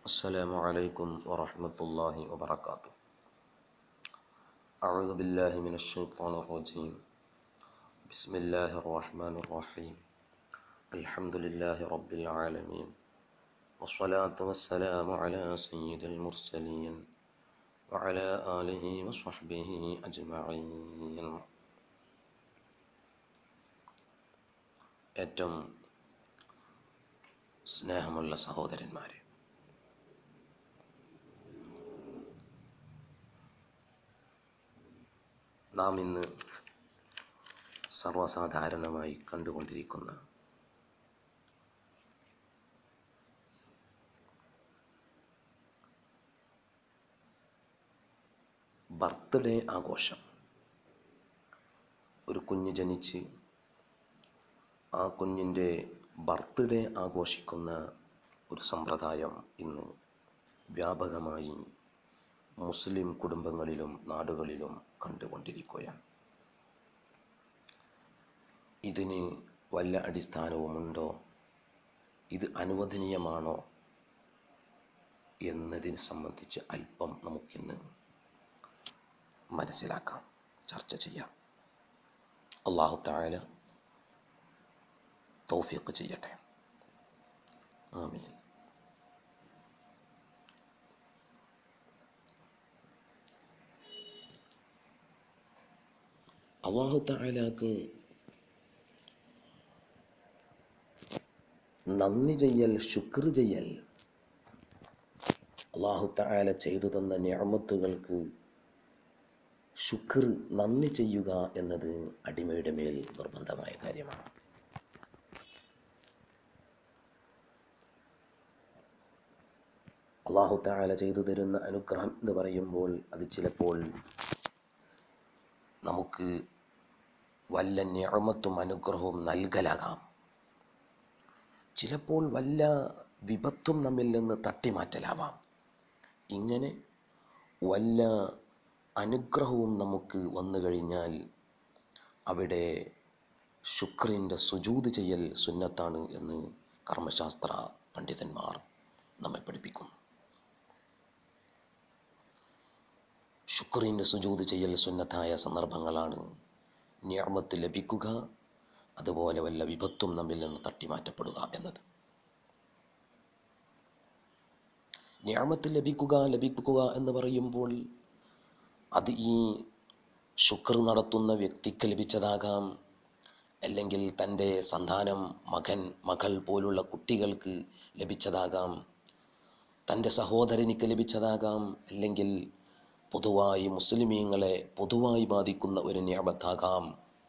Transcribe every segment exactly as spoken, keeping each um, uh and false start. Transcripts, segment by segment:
السلام عليكم ورحمة الله وبركاته. أعوذ بالله من الشيطان الرجيم. بسم الله الرحمن الرحيم. الحمد لله رب العالمين، والصلاة والسلام على سيد المرسلين وعلى آله وصحبه أجمعين. ഏറ്റവും സ്നേഹമുള്ള സഹോദരന്മാരെ, നാം ഇന്ന് സർവ്വസാധാരണമായി കണ്ടുകൊണ്ടിരിക്കുന്ന ബർത്ത്ഡേ ആഘോഷം. ഒരു കുഞ്ഞ് ജനിച്ച് ആ കുഞ്ഞിൻ്റെ ബർത്ത്ഡേ ആഘോഷിക്കുന്ന ഒരു സമ്പ്രദായം ഇന്ന് വ്യാപകമായി മുസ്ലിം കുടുംബങ്ങളിലും നാടുകളിലും കണ്ടുകൊണ്ടിരിക്കുകയാണ്. ഇതിന് വല്ല അടിസ്ഥാനവുമുണ്ടോ? ഇത് അനുവദനീയമാണോ എന്നതിനെ സംബന്ധിച്ച് അല്പം നമുക്കിന്ന് മനസ്സിലാക്കാം, ചർച്ച ചെയ്യാം. അല്ലാഹു തആല തൗഫീഖ് ചെയ്യട്ടെ. ആമീൻ. അല്ലാഹു തആലക്ക് നന്ദി ചെയ്യൽ, ശുക്ർ ചെയ്യൽ, അല്ലാഹു തആല ചെയ്തു തന്ന നിഅമത്തുകൾക്ക് ശുക്ർ, നന്ദി ചെയ്യുക എന്നത് അടിമയുടെ മേൽ നിർബന്ധമായ കാര്യമാണ്. അല്ലാഹു തആല ചെയ്തു തരുന്ന അനുഗ്രഹം എന്ന് പറയുമ്പോൾ അത് ചിലപ്പോൾ നമുക്ക് വല്ല നിഅമത്തും അനുഗ്രഹവും നൽകലാകാം. ചിലപ്പോൾ വല്ല വിപത്തും നമ്മിൽ നിന്ന് തട്ടിമാറ്റലാവാം. ഇങ്ങനെ വല്ല അനുഗ്രഹവും നമുക്ക് വന്നു കഴിഞ്ഞാൽ അവിടെ ശുക്രിൻ്റെ സുജൂദ് ചെയ്യൽ സുന്നത്താണ് എന്ന് കർമ്മശാസ്ത്ര പണ്ഡിതന്മാർ നമ്മെ പഠിപ്പിക്കുന്നു. ശുക്രിൻ്റെ സുജൂദ് ചെയ്യൽ സുന്നത്തായ സന്ദർഭങ്ങളാണ് നിഅമത്ത് ലഭിക്കുക, അതുപോലെ വല്ല വിപത്തും നമ്മിൽ നിന്ന് തട്ടിമാറ്റപ്പെടുക എന്നത്. നിഅമത്ത് ലഭിക്കുക ലഭിക്കുക എന്ന് പറയുമ്പോൾ അത് ഈ ശുക്ർ നടത്തുന്ന വ്യക്തിക്ക് ലഭിച്ചതാകാം, അല്ലെങ്കിൽ തൻ്റെ സന്താനം, മകൻ, മകൾ പോലുള്ള കുട്ടികൾക്ക് ലഭിച്ചതാകാം, തൻ്റെ സഹോദരനിക്ക് ലഭിച്ചതാകാം, അല്ലെങ്കിൽ പൊതുവായി മുസ്ലിമീങ്ങളെ പൊതുവായി ബാധിക്കുന്ന ഒരു നിഅമത്താകാം.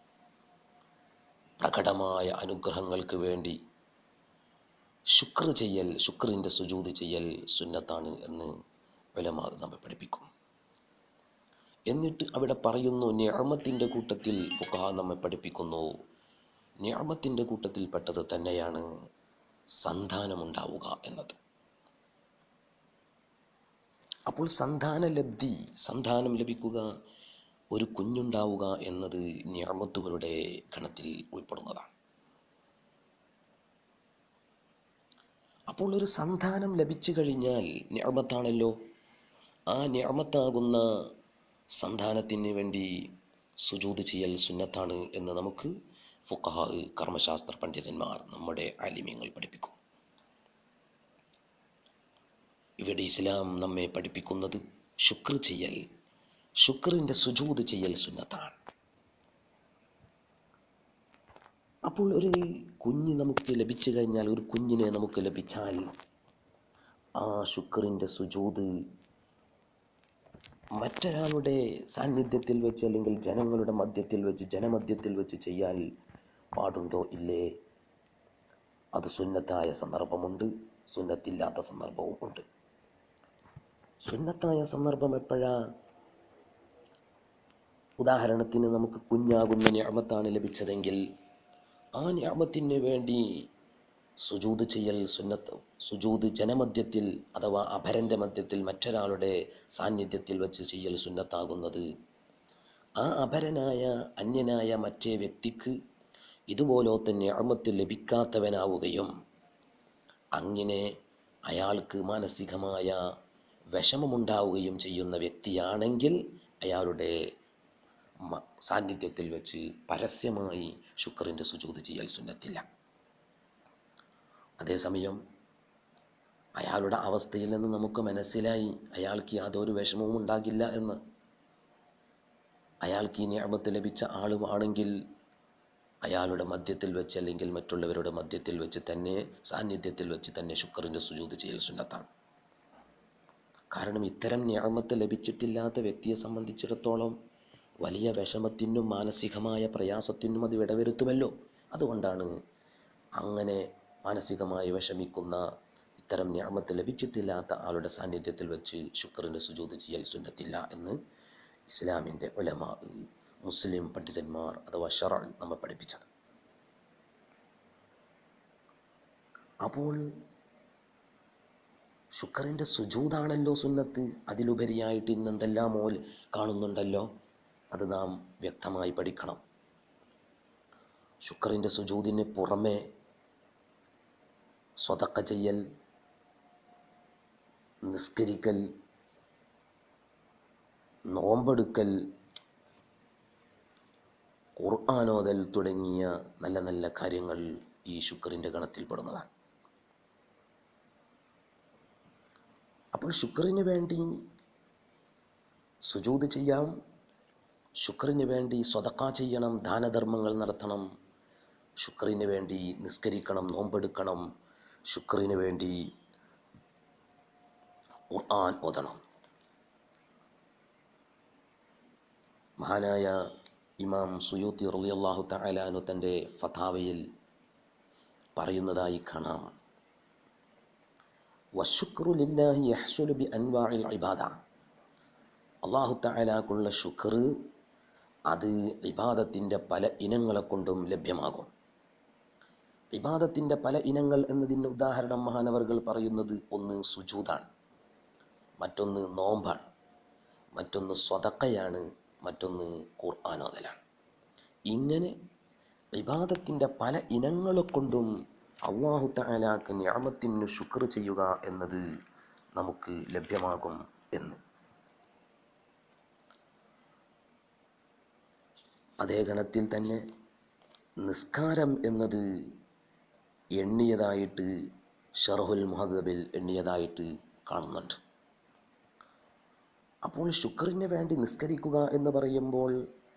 പ്രകടമായ അനുഗ്രഹങ്ങൾക്ക് വേണ്ടി ശുക്ർ ചെയ്യൽ, ശുക്രിൻ്റെ സുജൂദ് ചെയ്യൽ സുന്നത്താണ് എന്ന് ഉലമാ നമ്മെ പഠിപ്പിക്കും. എന്നിട്ട് അവിടെ പറയുന്നു, നിഅമത്തിൻ്റെ കൂട്ടത്തിൽ ഫുഖഹാ നമ്മെ പഠിപ്പിക്കുന്നു, നിഅമത്തിൻ്റെ കൂട്ടത്തിൽ പെട്ടത് തന്നെയാണ് സന്താനമുണ്ടാവുക എന്നത്. അപ്പോൾ സന്താന ലബ്ധി, സന്താനം ലഭിക്കുക, ഒരു കുഞ്ഞുണ്ടാവുക എന്നത് നിഅമത്തുകളുടെ ഗണത്തിൽ ഉൾപ്പെടുന്നതാണ്. അപ്പോൾ ഒരു സന്താനം ലഭിച്ചു കഴിഞ്ഞാൽ നിഅമത്താണല്ലോ. ആ നിഅമത്താകുന്ന സന്താനത്തിന് വേണ്ടി സുജൂദ് ചെയ്യൽ സുന്നത്താണ് എന്ന് നമുക്ക് ഫുഖഹാ, കർമ്മശാസ്ത്ര പണ്ഡിതന്മാർ, നമ്മുടെ ആലിമീങ്ങൾ പഠിപ്പിക്കും. ഇവിടെ ഇസ്ലാം നമ്മെ പഠിപ്പിക്കുന്നത് ശുക്ർ ചെയ്യൽ, ശുക്രിൻ്റെ സുജൂദ് ചെയ്യൽ സുന്നത്താണ്. അപ്പോൾ ഒരു കുഞ്ഞ് നമുക്ക് ലഭിച്ചു കഴിഞ്ഞാൽ, ഒരു കുഞ്ഞിനെ നമുക്ക് ലഭിച്ചാൽ ആ ശുക്രിൻ്റെ സുജൂദ് മറ്റൊരാളുടെ സാന്നിധ്യത്തിൽ വെച്ച്, അല്ലെങ്കിൽ ജനങ്ങളുടെ മധ്യത്തിൽ വെച്ച്, ജനമധ്യത്തിൽ വെച്ച് ചെയ്യാൻ പാടുണ്ടോ? ഇല്ലേ? അത് സുന്നത്തായ സന്ദർഭമുണ്ട്, സുന്നത്തില്ലാത്ത സന്ദർഭവും ഉണ്ട്. സുന്നത്തായ സന്ദർഭം എപ്പോഴാ? ഉദാഹരണത്തിന് നമുക്ക് കുഞ്ഞാകുന്ന നിഅമത്താണ് ലഭിച്ചതെങ്കിൽ ആ നിഅമത്തിന് വേണ്ടി സുജൂദ് ചെയ്യൽ സുന്നത്ത്, സുജൂദ് ജനമധ്യത്തിൽ അഥവാ അപരൻ്റെ മധ്യത്തിൽ മറ്റൊരാളുടെ സാന്നിധ്യത്തിൽ വെച്ച് ചെയ്യൽ സുന്നത്താകുന്നത് ആ അപരനായ, അന്യനായ മറ്റേ വ്യക്തിക്ക് ഇതുപോലത്തെ നിഅമത്ത് ലഭിക്കാത്തവനാവുകയും അങ്ങനെ അയാൾക്ക് മാനസികമായ വിഷമമുണ്ടാവുകയും ചെയ്യുന്ന വ്യക്തിയാണെങ്കിൽ അയാളുടെ സാന്നിധ്യത്തിൽ വെച്ച് പരസ്യമായി ശുക്റിൻ്റെ സുജൂദ് ചെയ്യൽ സുന്നത്തില്ല. അതേസമയം അയാളുടെ അവസ്ഥയിൽ നിന്ന് നമുക്ക് മനസ്സിലായി അയാൾക്ക് യാതൊരു വിഷമവും ഉണ്ടാകില്ല എന്ന്. അയാൾക്ക് ഈ നിഅമത്ത് ലഭിച്ച ആളുമാണെങ്കിൽ അയാളുടെ മധ്യത്തിൽ വെച്ച് അല്ലെങ്കിൽ മറ്റുള്ളവരുടെ മധ്യത്തിൽ വെച്ച് തന്നെ സാന്നിധ്യത്തിൽ വെച്ച് തന്നെ ശുക്റിൻ്റെ സുജൂദ് ചെയ്യൽ സുന്നത്താണ്. കാരണം ഇത്തരം നിഅമത്ത് ലഭിച്ചിട്ടില്ലാത്ത വ്യക്തിയെ സംബന്ധിച്ചിടത്തോളം വലിയ വിഷമത്തിനും മാനസികമായ പ്രയാസത്തിനും അത് ഇടവരുത്തുമല്ലോ. അതുകൊണ്ടാണ് അങ്ങനെ മാനസികമായി വിഷമിക്കുന്ന ഇത്തരം നിഅമത്ത് ലഭിച്ചിട്ടില്ലാത്ത ആളുടെ സാന്നിധ്യത്തിൽ വെച്ച് ശുക്റിൻ്റെ സുജൂദ് ചെയ്യൽ സുന്നത്തില്ല എന്ന് ഇസ്ലാമിൻ്റെ ഉലമാ, മുസ്ലിം പണ്ഡിതന്മാർ അഥവാ ശറഅ് നമ്മെ പഠിപ്പിച്ചത്. അപ്പോൾ ശുക്റിൻ്റെ സുജൂദാണല്ലോ സുന്നത്ത്, അതിലുപരിയായിട്ട് ഇന്നെന്തെല്ലാം മോൽ കാണുന്നുണ്ടല്ലോ, അത് നാം വ്യക്തമായി പഠിക്കണം. ശുക്റിൻ്റെ സുജൂദിന് പുറമെ സ്വതക്ക ചെയ്യൽ, നിസ്കരിക്കൽ, നോമ്പെടുക്കൽ, ഖുർആനോദൽ തുടങ്ങിയ നല്ല നല്ല കാര്യങ്ങൾ ഈ ശുക്റിൻ്റെ ഗണത്തിൽപ്പെടുന്നതാണ്. അപ്പോൾ ശുക്റിന് വേണ്ടി സുജൂദ് ചെയ്യാം, ശുക്റിന് വേണ്ടി സ്വതക്ക ചെയ്യണം, ദാനധർമ്മങ്ങൾ നടത്തണം, ശുക്റിന് വേണ്ടി നിസ്കരിക്കണം, നോമ്പെടുക്കണം, ശുക്റിന് വേണ്ടി ഖുർആൻ ഓതണം. മഹാനായ ഇമാം സുയൂത്തി റളിയല്ലാഹു തആല അൻഹു തൻ്റെ ഫതാവയിൽ പറയുന്നതായി കാണാം, വശുക്റു ലില്ലാഹി യഹ്സുലു ബി അൻവാഇൽ ഇബാദ. അല്ലാഹു തആലാക്കുള്ള ശുക്ർ അത് ഇബാദത്തിൻ്റെ പല ഇനങ്ങളെ കൊണ്ടും ലഭ്യമാകും. ഇബാദത്തിൻ്റെ പല ഇനങ്ങൾ എന്നതിന് ഉദാഹരണം മഹാനവർകൾ പറയുന്നത് ഒന്ന് സുജൂദാണ്, മറ്റൊന്ന് നോമ്പാണ്, മറ്റൊന്ന് സ്വതക്കയാണ്, മറ്റൊന്ന് ഖുർആൻ ഓതലാണ്. ഇങ്ങനെ ഇബാദത്തിൻ്റെ പല ഇനങ്ങളെ കൊണ്ടും അല്ലാഹു തആലാക്ക് നിഅമത്തിന് ശുക്ർ ചെയ്യുക എന്നത് നമുക്ക് ലഭ്യമാകും എന്ന്. അതേ ഗണത്തിൽ തന്നെ നിസ്കാരം എന്നത് എണ്ണിയതായിട്ട് ശർഹുൽ മുഹദ്ദബിൽ എണ്ണിയതായിട്ട് കാണുന്നുണ്ട്. അപ്പോൾ ശുക്റിന് വേണ്ടി നിസ്കരിക്കുക എന്ന് പറയുമ്പോൾ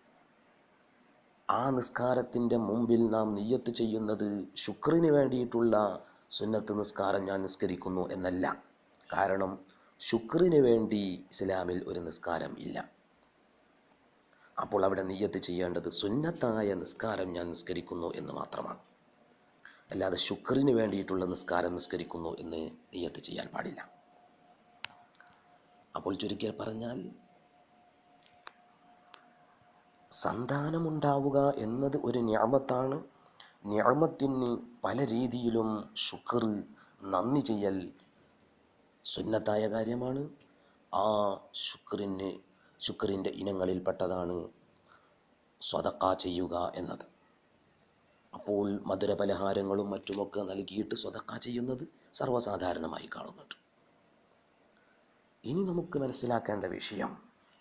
ആ നിസ്കാരത്തിൻ്റെ മുമ്പിൽ നാം നിയ്യത്ത് ചെയ്യുന്നത് ശുക്റിന് വേണ്ടിയിട്ടുള്ള സുന്നത്ത് നിസ്കാരം ഞാൻ നിസ്കരിക്കുന്നു എന്നല്ല. കാരണം ശുക്റിന് വേണ്ടി ഇസ്ലാമിൽ ഒരു നിസ്കാരം ഇല്ല. അപ്പോൾ അവിടെ നിയ്യത്ത് ചെയ്യേണ്ടത് സുന്നത്തായ നിസ്കാരം ഞാൻ നിസ്കരിക്കുന്നു എന്ന് മാത്രമാണ്. അല്ലാതെ ശുക്റിന് വേണ്ടിയിട്ടുള്ള നിസ്കാരം നിസ്കരിക്കുന്നു എന്ന് നിയ്യത്ത് ചെയ്യാൻ പാടില്ല. അപ്പോൾ ചുരുക്കി പറഞ്ഞാൽ സന്താനമുണ്ടാവുക എന്നത് ഒരു നിഅമത്താണ്. നിഅമത്തിന് പല രീതിയിലും ശുക്ർ, നന്ദി ചെയ്യൽ സുന്നത്തായ കാര്യമാണ്. ആ ശുക്രിന് ശുക്രിൻ്റെ ഇനങ്ങളിൽപ്പെട്ടതാണ് സ്വതക്ക ചെയ്യുക എന്നത്. അപ്പോൾ മധുരപലഹാരങ്ങളും മറ്റുമൊക്കെ നൽകിയിട്ട് സ്വതക്ക ചെയ്യുന്നത് സർവ്വസാധാരണമായി കാണുന്നുണ്ട്. ഇനി നമുക്ക് മനസ്സിലാക്കേണ്ട വിഷയം,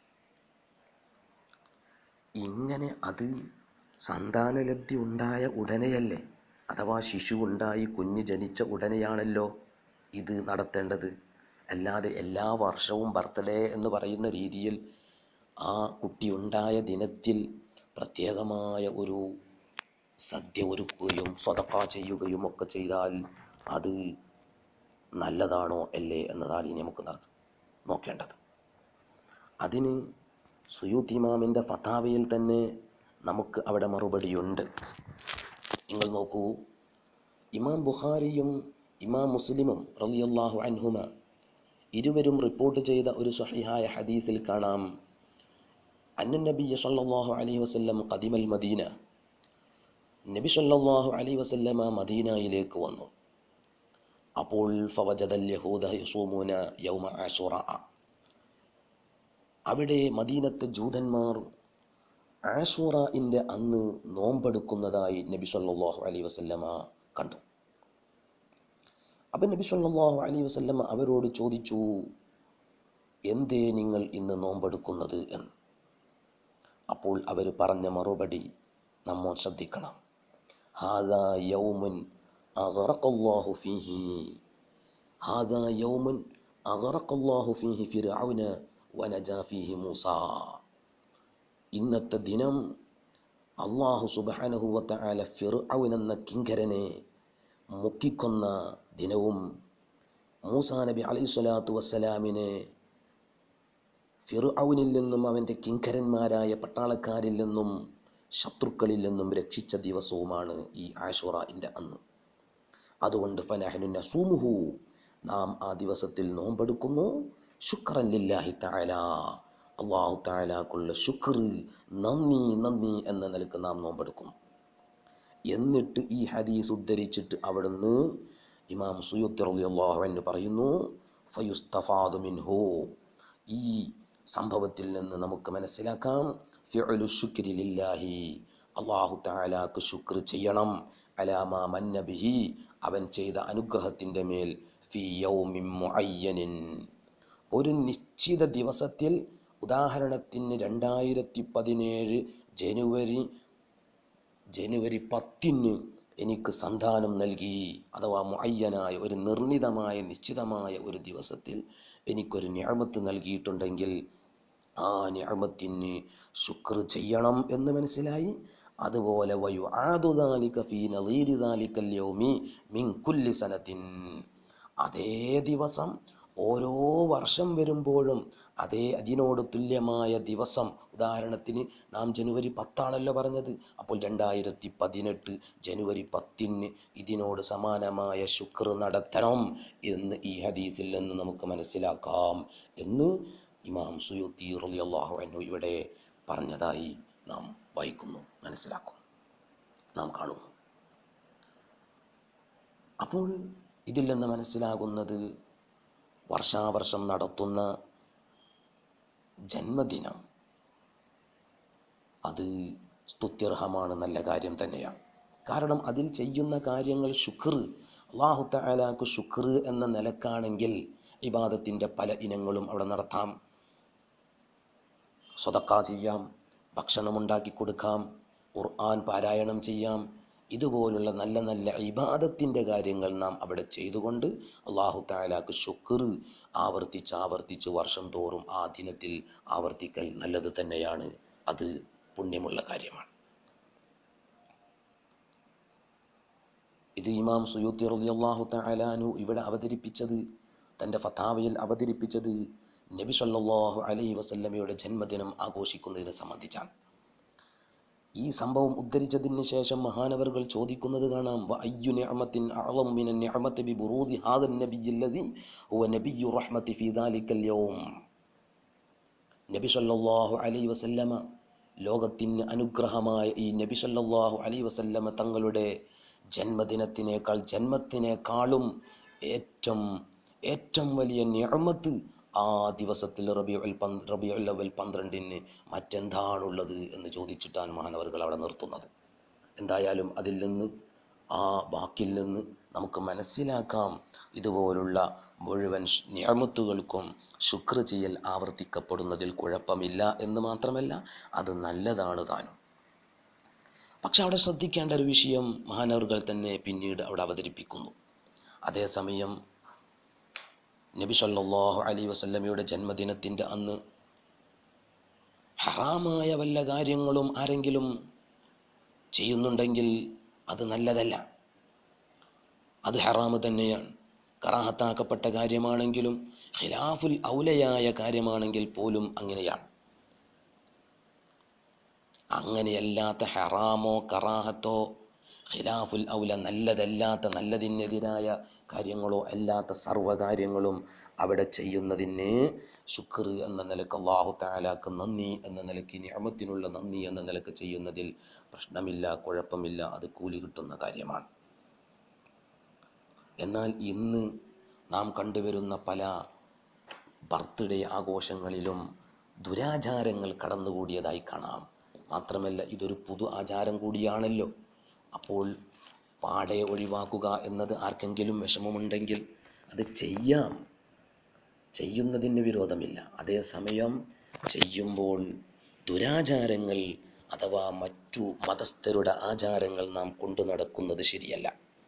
ഇങ്ങനെ അത് സന്താനലബ്ധി ഉണ്ടായ ഉടനെയല്ലേ, അഥവാ ശിശു ഉണ്ടായി കുഞ്ഞ് ജനിച്ച ഉടനെയാണല്ലോ ഇത് നടത്തേണ്ടത്. അല്ലാതെ എല്ലാ വർഷവും ബർത്ത്ഡേ എന്ന് പറയുന്ന രീതിയിൽ ആ കുട്ടി ഉണ്ടായ ദിനത്തിൽ പ്രത്യേകമായ ഒരു സദ്യ ഒരുക്കുകയും സ്വതക്ക ചെയ്യുകയും ഒക്കെ ചെയ്താൽ അത് നല്ലതാണോ അല്ലേ എന്നതാണ് ഇനി നമുക്ക് നോക്കേണ്ടത്. അതിന് സുയൂത്തി ഇമാമിൻ്റെ ഫതാവയിൽ തന്നെ നമുക്ക് അവിടെ മറുപടിയുണ്ട്. നിങ്ങൾ നോക്കൂ, ഇമാം ബുഖാരിയും ഇമാം മുസ്ലിമും റളിയല്ലാഹു അൻഹുമ ഇരുവരും റിപ്പോർട്ട് ചെയ്ത ഒരു സ്വഹീഹായ ഹദീസിൽ കാണാം, അന്ന നബിയ സല്ലല്ലാഹു അലൈഹി വസല്ലം ഖദിമൽ മദീന. നബി സല്ലല്ലാഹു അലൈഹി വസല്ലമ മദീനയിലേക്ക് വന്നു. അപ്പോൾ ഫവജദൽ യഹൂദ യസൂമൂന യൗമ ആശുറ. അവിടെ മദീനത്തെ ജൂതന്മാർ ആശുറയിൻ്റെ അന്ന് നോമ്പെടുക്കുന്നതായി നബി സല്ലല്ലാഹു അലൈഹി വസല്ലമ കണ്ടു. അപ്പം നബി സല്ലല്ലാഹു അലൈഹി വസല്ലം അവരോട് ചോദിച്ചു, എന്തേ നിങ്ങൾ ഇന്ന് നോമ്പെടുക്കുന്നത് എന്ന്. അപ്പോൾ അവർ പറഞ്ഞ മറുപടി നമ്മൾ ശ്രദ്ധിക്കണം. ഹാദാ യൗമുൻ അഗ്റഖല്ലാഹു ഫീഹി ഹാദാ യൗമുൻ അഗ്റഖല്ലാഹു ഫീഹി ഫിർഔന വനജാ ഫീഹി മൂസ. ഇന്നത്തെ ദിനം അല്ലാഹു സുബ്ഹാനഹു വ തആല ഫിർഔൻ എന്ന കിങ്കരനെ മുക്കിക്കൊന്ന ദിനവും മൂസാ നബി അലൈഹി സ്വലാത്തു വസ്സലാമിനെ ഫിർഔനിൽ നിന്നും അവൻ്റെ കിങ്കരന്മാരായ പട്ടാളക്കാരിൽ നിന്നും ശത്രുക്കളിൽ നിന്നും രക്ഷിച്ച ദിവസവുമാണ് ഈ ആശുറയിൻ്റെ അന്ന്. അതുകൊണ്ട് ഫനഹ്നു നസൂമുഹു, നാം ആ ദിവസത്തിൽ നോമ്പെടുക്കുന്നു. ശുക്രൻ ലില്ലാഹി തആല, അല്ലാഹു തആലാക്കുള്ള ശുക്ർ, നന്ദി നന്ദി എന്ന നിലക്ക് നാം നോമ്പെടുക്കുന്നു. എന്നിട്ട് ഈ ഹദീസ് ഉദ്ധരിച്ചിട്ട് അവിടുന്ന് ഇമാം സുയൂത്തി റളിയല്ലാഹു അൻഹു പറയുന്നു, ഫയുസ്തഫാദു മിൻഹു, ഈ സംഭവത്തിൽ നിന്ന് നമുക്ക് മനസ്സിലാക്കാം ഫിഉലു ശുക്രി ലില്ലാഹി, അല്ലാഹു തആലാക്ക് ശുക്ർ ചെയ്യണം, അലാമാ മന്ന ബിഹി, അവൻ ചെയ്ത അനുഗ്രഹത്തിൻ്റെ മേൽ, ഫി യൗമിൻ മുഅയ്യനിൻ, ഒരു നിശ്ചിത ദിവസത്തിൽ. ഉദാഹരണത്തിന് രണ്ടായിരത്തി പതിനേഴ് ജനുവരി ജനുവരി പത്തിന് എനിക്ക് സന്താനം നൽകി, അഥവാ മുഅയ്യനായ ഒരു നിർണിതമായ നിശ്ചിതമായ ഒരു ദിവസത്തിൽ എനിക്കൊരു നിഅമത്ത് നൽകിയിട്ടുണ്ടെങ്കിൽ ആ നിഅമത്തിന് ശുക്ർ ചെയ്യണം എന്ന് മനസ്സിലായി. അതുപോലെ വയുആദു ദാലിക ഫീ നളീരി ദാലിക്കൽ യൗമി മിൻ കുല്ലി സനത്തിൻ, അതേ ദിവസം ഓരോ വർഷം വരുമ്പോഴും അതേ അതിനോട് തുല്യമായ ദിവസം. ഉദാഹരണത്തിന് നാം ജനുവരി പത്താണല്ലോ പറഞ്ഞത്, അപ്പോൾ രണ്ടായിരത്തി പതിനെട്ട് ജനുവരി പത്തിന് ഇതിനോട് സമാനമായ ശുക്ർ നടത്തണം എന്ന് ഈ ഹദീസിൽ നിന്ന് നമുക്ക് മനസ്സിലാക്കാം എന്ന് ഇമാം സുയൂത്തി റളിയല്ലാഹു അൻഹു ഇവിടെ പറഞ്ഞതായി നാം വായിക്കുന്നു, മനസ്സിലാക്കുന്നു, നാം കാണുന്നു. അപ്പോൾ ഇതിൽ നിന്ന് മനസ്സിലാകുന്നത് വർഷാവർഷം നടത്തുന്ന ജന്മദിനം അത് സ്തുത്യർഹമാണ്, നല്ല കാര്യം തന്നെയാണ്. കാരണം അതിൽ ചെയ്യുന്ന കാര്യങ്ങൾ ശുക്ർ, അല്ലാഹു തആലാക്ക് ശുക്ർ എന്ന നിലക്കാണെങ്കിൽ ഇബാദത്തിൻ്റെ പല ഇനങ്ങളും അവിടെ നടത്താം. സ്വതക്ക ചെയ്യാം, ഭക്ഷണമുണ്ടാക്കി കൊടുക്കാം, ഖുർആൻ പാരായണം ചെയ്യാം. ഇതുപോലുള്ള നല്ല നല്ല ഇബാദത്തിൻ്റെ കാര്യങ്ങൾ നാം അവിടെ ചെയ്തുകൊണ്ട് അല്ലാഹു തആലാക്ക് ശുക്ർ ആവർത്തിച്ച് ആവർത്തിച്ച് വർഷം തോറും ആ ദിനത്തിൽ ആവർത്തിക്കൽ നല്ലത് തന്നെയാണ്, അത് പുണ്യമുള്ള കാര്യമാണ്. ഇത് ഇമാം സുയൂത്തി റളിയല്ലാഹു തആല അൻഹു ഇവിടെ അവതരിപ്പിച്ചത്, തൻ്റെ ഫതാവയിൽ അവതരിപ്പിച്ചത് നബി സല്ലല്ലാഹു അലൈഹി വസല്ലമയുടെ ജന്മദിനം ആഘോഷിക്കുന്നതിനെ സംബന്ധിച്ചാണ്. ഈ സംഭവം ഉദ്ധരിച്ചതിന് ശേഷം മഹാനവറുകൾ ചോദിക്കുന്നത് കാണാം, വ അയ്യു നിഅമത്തിൻ അഅളമു മിന നിഅമതി ബിബുറൂസി ഹാദൻ നബിയ്യല്ലദി ഹുവ നബിയ്യു റഹ്മതി ഫീ ദാലിക്കൽ യൗം. നബി സല്ലല്ലാഹു അലൈഹി വസല്ലമ, ലോകത്തിന് അനുഗ്രഹമായ ഈ നബി സല്ലല്ലാഹു അലൈഹി വസല്ലമ തങ്ങളുടെ ജന്മദിനത്തിനേക്കാൾ ജന്മത്തിനേക്കാളും ഏറ്റവും ഏറ്റവും വലിയ നിഅമത്ത് ആ ദിവസത്തിൽ റബീഉൽ പന്ത് റബീഉൽ അവൽ പന്ത്രണ്ടിന് മറ്റെന്താണുള്ളത് എന്ന് ചോദിച്ചിട്ടാണ് മഹാനവറുകൾ അവിടെ നിർത്തുന്നത്. എന്തായാലും അതിൽ നിന്ന് ആ വാക്കിൽ നിന്ന് നമുക്ക് മനസ്സിലാക്കാം, ഇതുപോലുള്ള മുഴുവൻ നിഅമത്തുകൾക്കും ശുക്ർ ചെയ്യൽ ആവർത്തിക്കപ്പെടുന്നതിൽ കുഴപ്പമില്ല എന്ന് മാത്രമല്ല അത് നല്ലതാണ് താനും. പക്ഷെ അവിടെ ശ്രദ്ധിക്കേണ്ട ഒരു വിഷയം മഹാനവറുകൾ തന്നെ പിന്നീട് അവിടെ അവതരിപ്പിക്കുന്നു. അതേസമയം നബി സല്ലല്ലാഹു അലൈഹി വസല്ലമയുടെ ജന്മദിനത്തിൻ്റെ അന്ന് ഹറാമായ വല്ല കാര്യങ്ങളും ആരെങ്കിലും ചെയ്യുന്നുണ്ടെങ്കിൽ അത് നല്ലതല്ല, അത് ഹറാമ് തന്നെയാണ്. കറാഹത്താക്കപ്പെട്ട കാര്യമാണെങ്കിലും ഖിലാഫുൽ ഔലയായ കാര്യമാണെങ്കിൽ പോലും അങ്ങനെയാണ്. അങ്ങനെയല്ലാത്ത ഹറാമോ കറാഹത്തോ ഖിലാഫുൽ ഔല നല്ലതല്ലാത്ത നല്ലതിനെതിരായ കാര്യങ്ങളോ അല്ലാത്ത സർവ്വകാര്യങ്ങളും അവിടെ ചെയ്യുന്നതിന് ശുക്ർ എന്ന നിലക്ക് അല്ലാഹു തആലാക്ക് നന്ദി എന്ന നിലയ്ക്ക് നിഅമത്തിനുള്ള നന്ദി എന്ന നിലക്ക് ചെയ്യുന്നതിൽ പ്രശ്നമില്ല, കുഴപ്പമില്ല, അത് കൂലി കിട്ടുന്ന കാര്യമാണ്. എന്നാൽ ഇന്ന് നാം കണ്ടുവരുന്ന പല ബർത്ത്ഡേ ആഘോഷങ്ങളിലും ദുരാചാരങ്ങൾ കടന്നുകൂടിയതായി കാണാം. മാത്രമല്ല ഇതൊരു പുതു ആചാരം കൂടിയാണല്ലോ. അപ്പോൾ പാടെ ഒഴിവാക്കുക എന്നത് ആർക്കെങ്കിലും വിഷമമുണ്ടെങ്കിൽ അത് ചെയ്യാം, ചെയ്യുന്നതിന് വിരോധമില്ല. അതേസമയം ചെയ്യുമ്പോൾ ദുരാചാരങ്ങൾ അഥവാ മറ്റു മതസ്ഥരുടെ ആചാരങ്ങൾ നാം കൊണ്ടു നടക്കുന്നത് ശരിയല്ല.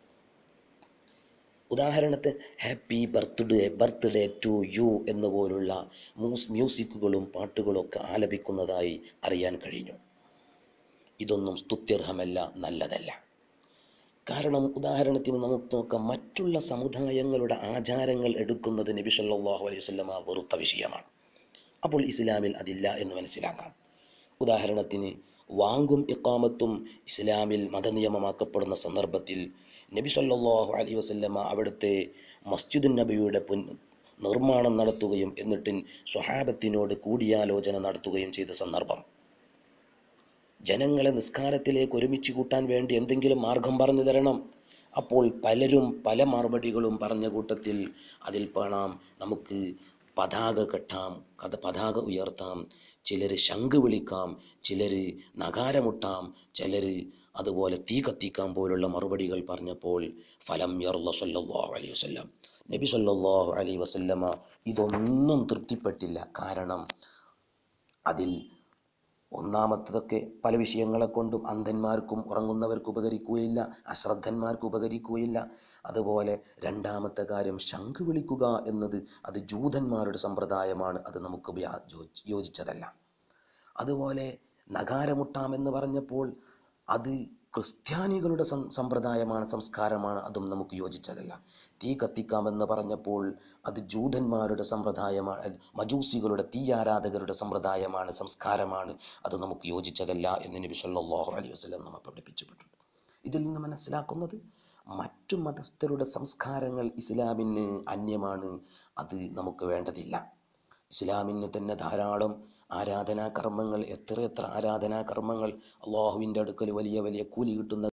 ഉദാഹരണത്തിന് happy birthday birthday to you എന്നുപോലുള്ള മ്യൂസ് മ്യൂസിക്കുകളും പാട്ടുകളൊക്കെ ആലപിക്കുന്നതായി അറിയാൻ കഴിഞ്ഞു. ഇതൊന്നും സ്തുത്യർഹമല്ല, നല്ലതല്ല. കാരണം ഉദാഹരണത്തിന് നമുക്ക് നോക്കാം, മറ്റുള്ള സമുദായങ്ങളുടെ ആചാരങ്ങൾ എടുക്കുന്നത് നബി സല്ലല്ലാഹു അലൈഹി വസല്ലമ വെറുത്ത വിഷയമാണ്. അപ്പോൾ ഇസ്ലാമിൽ അതില്ല എന്ന് മനസ്സിലാക്കാം. ഉദാഹരണത്തിന് വാങ്കും ഇഖാമത്തും ഇസ്ലാമിൽ മതനിയമമാക്കപ്പെടുന്ന സന്ദർഭത്തിൽ നബി സല്ലല്ലാഹു അലൈഹി വസല്ലമ അവിടുത്തെ മസ്ജിദുൻ നബിയുടെ പുൻ നിർമ്മാണം നടത്തുകയും എന്നിട്ട് സ്വഹാബത്തിനോട് കൂടിയാലോചന നടത്തുകയും ചെയ്ത സന്ദർഭം, ജനങ്ങളെ നിസ്കാരത്തിലേക്ക് ഒരുമിച്ച് കൂട്ടാൻ വേണ്ടി എന്തെങ്കിലും മാർഗം പറഞ്ഞു തരണം. അപ്പോൾ പലരും പല മറുപടികളും പറഞ്ഞ കൂട്ടത്തിൽ അതിൽ കാണാം, നമുക്ക് പതാക കെട്ടാം, കഥ പതാക ഉയർത്താം, ചിലർ ശംഖ് വിളിക്കാം, ചിലർ നഗാരമുട്ടാം, ചിലർ അതുപോലെ തീ കത്തിക്കാം പോലുള്ള മറുപടികൾ പറഞ്ഞപ്പോൾ ഫലം യർള സല്ലല്ലാഹു അലൈഹി വസല്ലം നബി സല്ലല്ലാഹു അലൈഹി വസല്ലമ ഇതൊന്നും തൃപ്തിപ്പെട്ടില്ല. കാരണം അതിൽ ഒന്നാമത്തതൊക്കെ പല വിഷയങ്ങളെ കൊണ്ടും അന്ധന്മാർക്കും ഉറങ്ങുന്നവർക്ക് ഉപകരിക്കുകയില്ല, അശ്രദ്ധന്മാർക്ക് ഉപകരിക്കുകയില്ല. അതുപോലെ രണ്ടാമത്തെ കാര്യം ശംഖ് വിളിക്കുക എന്നത് അത് ജൂതന്മാരുടെ സമ്പ്രദായമാണ്, അത് നമുക്ക് യോജിച്ചതല്ല. അതുപോലെ നഗാരമുട്ടാമെന്ന് പറഞ്ഞപ്പോൾ അത് ക്രിസ്ത്യാനികളുടെ സം സമ്പ്രദായമാണ്, സംസ്കാരമാണ്, അതും നമുക്ക് യോജിച്ചതല്ല. തീ കത്തിക്കാമെന്ന് പറഞ്ഞപ്പോൾ അത് ജൂതന്മാരുടെ സമ്പ്രദായമാണ്, മജൂസികളുടെ തീ ആരാധകരുടെ സമ്പ്രദായമാണ്, സംസ്കാരമാണ്, അത് നമുക്ക് യോജിച്ചതല്ല എന്ന് നബി സല്ലല്ലാഹു അലൈഹി വസല്ലം നമ്മെ പഠിപ്പിച്ചിട്ടുണ്ട്. ഇതിൽ നിന്ന് മനസ്സിലാക്കുന്നത് മറ്റു മതസ്ഥരുടെ സംസ്കാരങ്ങൾ ഇസ്ലാമിന് അന്യമാണ്, അത് നമുക്ക് വേണ്ടതില്ല. ഇസ്ലാമിന് തന്നെ ധാരാളം ആരാധനാ കർമ്മങ്ങൾ, എത്ര എത്ര ആരാധനാ കർമ്മങ്ങൾ, അള്ളാഹുവിൻ്റെ അടുക്കൽ വലിയ വലിയ കൂലി കിട്ടുന്ന